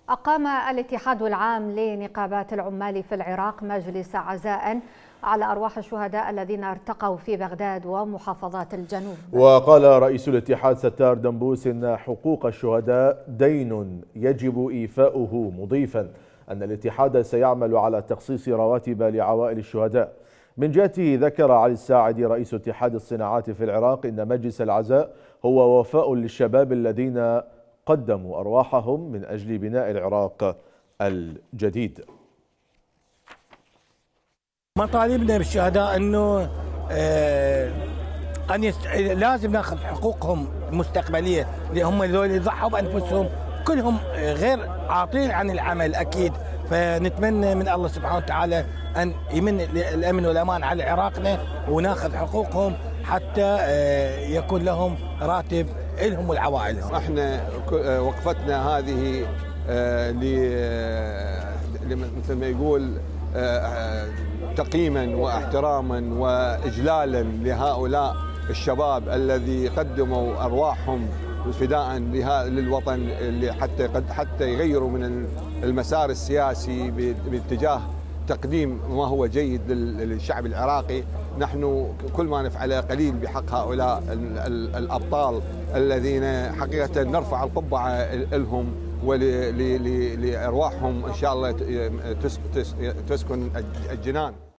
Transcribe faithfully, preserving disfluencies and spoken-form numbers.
أقام الاتحاد العام لنقابات العمال في العراق مجلس عزاء على أرواح الشهداء الذين ارتقوا في بغداد ومحافظات الجنوب. وقال رئيس الاتحاد ستار دنبوس إن حقوق الشهداء دين يجب إيفاؤه، مضيفا أن الاتحاد سيعمل على تخصيص رواتب لعوائل الشهداء. من جهته ذكر علي الساعدي رئيس اتحاد الصناعات في العراق إن مجلس العزاء هو وفاء للشباب الذين قدموا أرواحهم من أجل بناء العراق الجديد. مطالبنا بالشهداء أنه آه أن يست... لازم ناخذ حقوقهم المستقبلية، اللي هم اللي يضحوا بأنفسهم كلهم غير عاطين عن العمل أكيد. فنتمنى من الله سبحانه وتعالى أن يمن الأمن والأمان على عراقنا وناخذ حقوقهم حتى يكون لهم راتب لهم ولعوائلهم. احنا وقفتنا هذه مثل ما يقول تقييما واحتراما واجلالا لهؤلاء الشباب الذي قدموا ارواحهم فداء للوطن، حتى حتى يغيروا من المسار السياسي باتجاه تقديم ما هو جيد للشعب العراقي. نحن كل ما نفعله قليل بحق هؤلاء الأبطال الذين حقيقة نرفع القبعة لهم ولأرواحهم إن شاء الله تسكن الجنان.